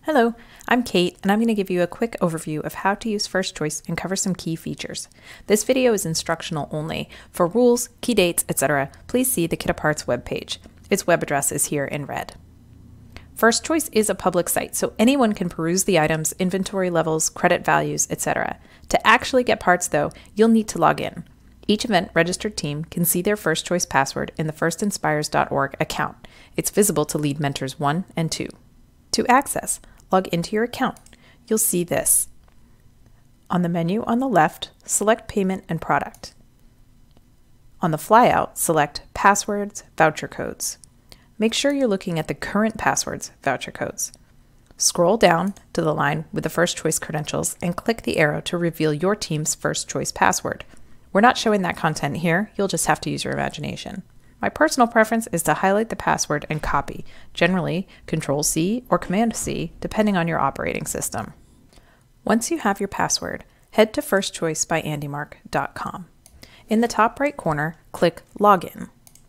Hello, I'm Kate, and I'm going to give you a quick overview of how to use FirstChoice and cover some key features. This video is instructional only. For rules, key dates, etc., please see the FirstCparts webpage. Its web address is here in red. FirstChoice is a public site, so anyone can peruse the items, inventory levels, credit values, etc. To actually get parts, though, you'll need to log in. Each event registered team can see their FirstChoice password in the firstinspires.org account. It's visible to lead mentors 1 and 2. To access, log into your account. You'll see this. On the menu on the left, select Payment and Product. On the flyout, select Passwords, Voucher Codes. Make sure you're looking at the current passwords, voucher codes. Scroll down to the line with the FirstChoice credentials and click the arrow to reveal your team's FirstChoice password. We're not showing that content here, you'll just have to use your imagination. My personal preference is to highlight the password and copy, generally Control-C or Command-C, depending on your operating system. Once you have your password, head to firstchoicebyAndyMark.com. In the top right corner, click Login.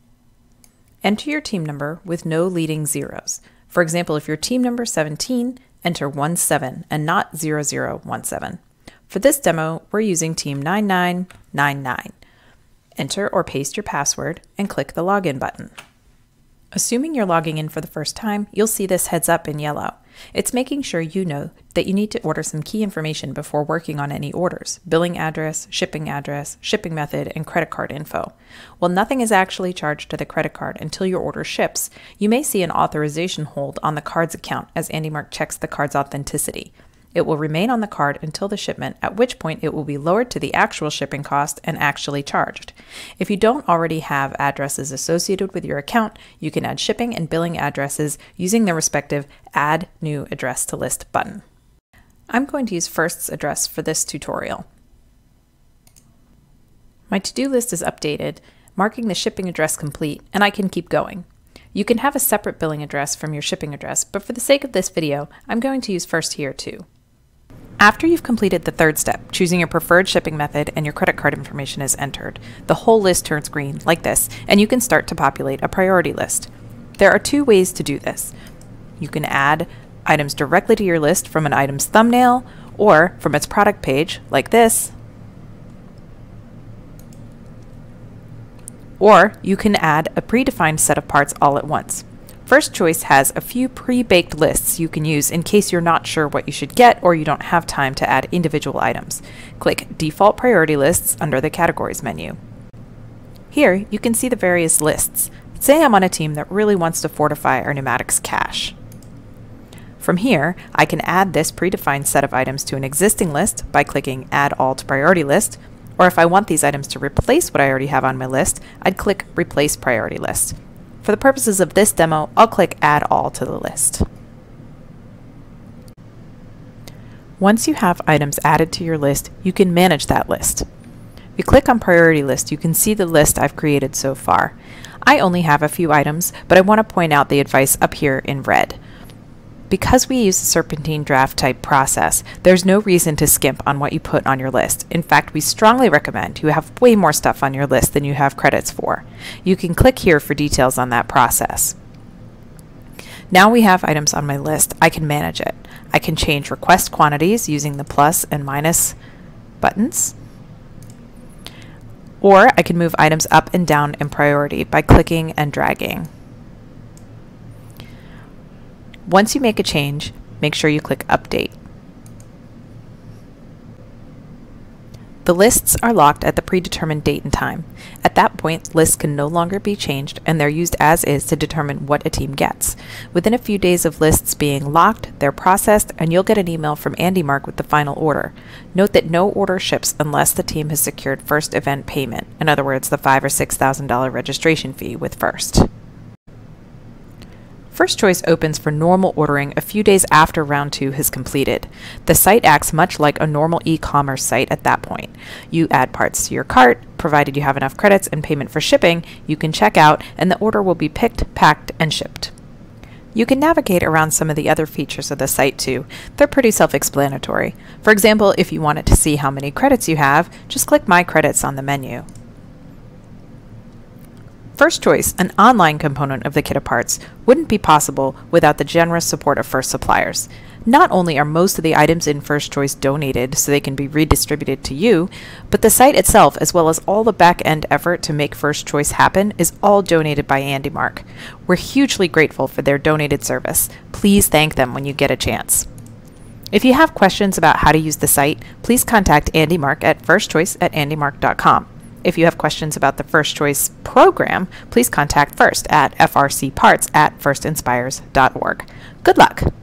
Enter your team number with no leading zeros. For example, if you're team number 17, enter 17 and not 0017. For this demo, we're using team 9999. Enter or paste your password and click the Login button. Assuming you're logging in for the first time, you'll see this heads up in yellow. It's making sure you know that you need to order some key information before working on any orders: billing address, shipping method, and credit card info. While nothing is actually charged to the credit card until your order ships, you may see an authorization hold on the card's account as AndyMark checks the card's authenticity. It will remain on the card until the shipment, at which point it will be lowered to the actual shipping cost and actually charged. If you don't already have addresses associated with your account, you can add shipping and billing addresses using the respective Add New Address to List button. I'm going to use First's address for this tutorial. My to-do list is updated, marking the shipping address complete, and I can keep going. You can have a separate billing address from your shipping address, but for the sake of this video, I'm going to use First here too. After you've completed the third step, choosing your preferred shipping method and your credit card information is entered, the whole list turns green, like this, and you can start to populate a priority list. There are two ways to do this. You can add items directly to your list from an item's thumbnail, or from its product page, like this. Or you can add a predefined set of parts all at once. FirstChoice has a few pre-baked lists you can use in case you're not sure what you should get or you don't have time to add individual items. Click Default Priority Lists under the Categories menu. Here, you can see the various lists. Say I'm on a team that really wants to fortify our pneumatics cache. From here, I can add this predefined set of items to an existing list by clicking Add All to Priority List, or if I want these items to replace what I already have on my list, I'd click Replace Priority List. For the purposes of this demo, I'll click Add All to the list. Once you have items added to your list, you can manage that list. If you click on Priority List, you can see the list I've created so far. I only have a few items, but I want to point out the advice up here in red. Because we use the serpentine draft type process, there's no reason to skimp on what you put on your list. In fact, we strongly recommend you have way more stuff on your list than you have credits for. You can click here for details on that process. Now we have items on my list, I can manage it. I can change request quantities using the plus and minus buttons. Or I can move items up and down in priority by clicking and dragging. Once you make a change, make sure you click Update. The lists are locked at the predetermined date and time. At that point, lists can no longer be changed, and they're used as is to determine what a team gets. Within a few days of lists being locked, they're processed, and you'll get an email from AndyMark with the final order. Note that no order ships unless the team has secured first event payment, in other words, the $5,000 or $6,000 registration fee with First. FirstChoice opens for normal ordering a few days after round 2 has completed. The site acts much like a normal e-commerce site at that point. You add parts to your cart, provided you have enough credits and payment for shipping, you can check out, and the order will be picked, packed, and shipped. You can navigate around some of the other features of the site too. They're pretty self-explanatory. For example, if you wanted to see how many credits you have, just click My Credits on the menu. FirstChoice, an online component of the FirstCparts, wouldn't be possible without the generous support of First suppliers. Not only are most of the items in First Choice donated so they can be redistributed to you, but the site itself, as well as all the back-end effort to make First Choice happen, is all donated by AndyMark. We're hugely grateful for their donated service. Please thank them when you get a chance. If you have questions about how to use the site, please contact AndyMark at firstchoice@andymark.com. If you have questions about the First Choice program, please contact First at frcparts@firstinspires.org. Good luck!